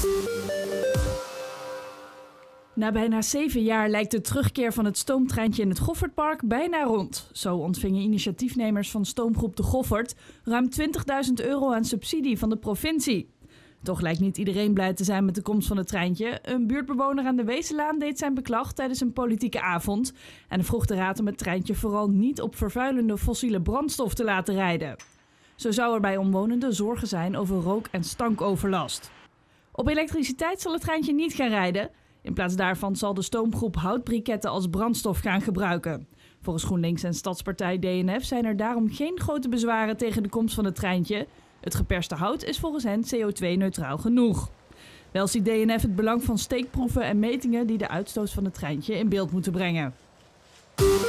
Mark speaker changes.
Speaker 1: Na bijna 7 jaar lijkt de terugkeer van het stoomtreintje in het Goffertpark bijna rond. Zo ontvingen initiatiefnemers van stoomgroep De Goffert ruim €20.000 aan subsidie van de provincie. Toch lijkt niet iedereen blij te zijn met de komst van het treintje. Een buurtbewoner aan de Wezenlaan deed zijn beklag tijdens een politieke avond en vroeg de raad om het treintje vooral niet op vervuilende fossiele brandstof te laten rijden. Zo zou er bij omwonenden zorgen zijn over rook- en stankoverlast. Op elektriciteit zal het treintje niet gaan rijden. In plaats daarvan zal de stoomgroep houtbriketten als brandstof gaan gebruiken. Volgens GroenLinks en Stadspartij DNF zijn er daarom geen grote bezwaren tegen de komst van het treintje. Het geperste hout is volgens hen CO2-neutraal genoeg. Wel ziet DNF het belang van steekproeven en metingen die de uitstoot van het treintje in beeld moeten brengen.